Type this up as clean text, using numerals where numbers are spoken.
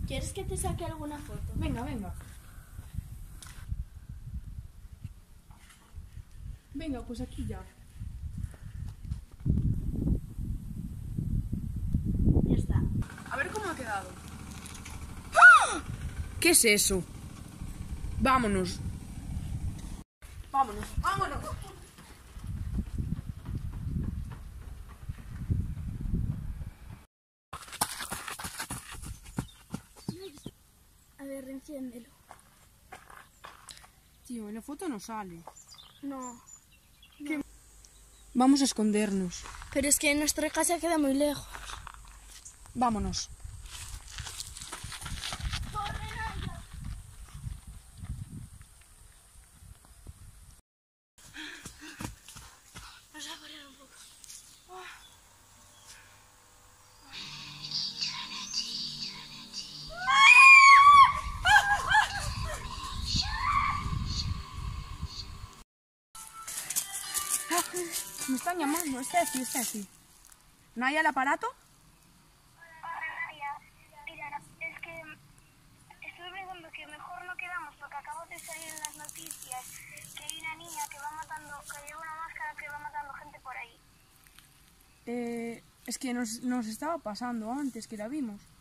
¿Quieres que te saque alguna foto? Venga, venga. Venga, pues aquí ya. Ya está. A ver cómo ha quedado. ¡Ah! ¿Qué es eso? Vámonos. Vámonos, vámonos. A ver, enciéndelo. Tío, en la foto no sale. No. Vamos a escondernos. Pero es que nuestra casa queda muy lejos. Vámonos. Vamos a correr un poco. Me están llamando. Steffi. ¿No hay el aparato? Mira, es que estoy pensando que mejor no quedamos porque acabo de salir en las noticias que hay una niña que va matando, que lleva una máscara que va matando gente por ahí. Es que nos estaba pasando antes que la vimos.